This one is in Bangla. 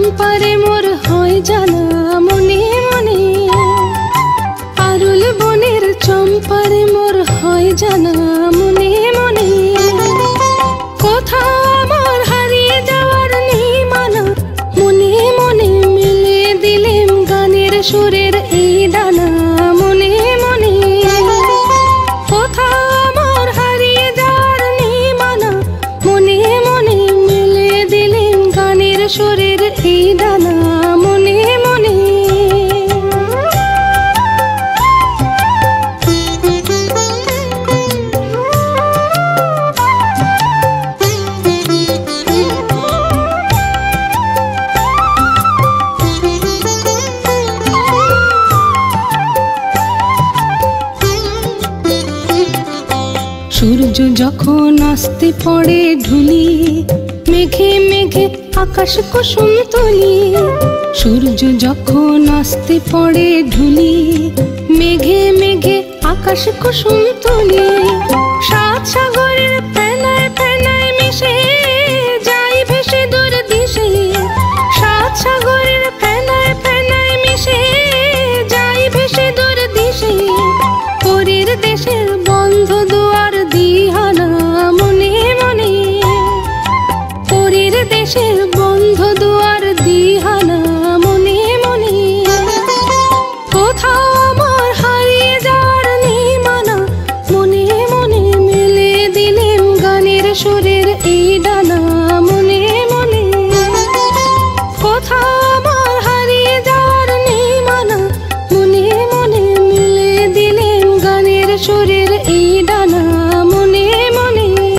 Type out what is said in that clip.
চম্পারে মোর হয় জানা মনে মনে, পারুল বনের চম্পারে মোর হয় জানা মনে মনে। কোথাও আমার হারিয়ে যাওয়ার নেই মানা, মনে মনে মিলে দিলেম গানের সুরের এই দানা মনে মনে। কোথাও আমার হারিয়ে যাওয়ার নেই মানা, মনে মনে মিলে দিলেম গানের সুরের এই দানা মনে মনে। সূর্য যখন আসতে পড়ে ঢুলি, মেঘে মেঘে আকাশ কুসুম তুলি। সূর্য যখন আসতে পড়ে ঢুলি, মেঘে মেঘে আকাশ কুসুম তুলি। সাত সাগরের ফেনায় ফেনায় মিশে যাই ভেসে দূর দিশে, সাত সাগরের ফেনায় ফেনায় মিশে যাই ভেসে দূর দিশে। পরীর দেশের বন্ধ দুয়ার দিহানা মনে মনে, পরীর দেশের বন্ধ দুয়ার দিহানা মনে মনে। কোথাও আমার হারিয়ে যাওয়ার নেই মানা, মনে মনে মিলে দিলেম গানের সুরের এই ডানা মনে মনে। কোথাও আমার হারিয়ে যাওয়ার নেই মানা, মনে মনে মিলে দিলেম গানের সুরের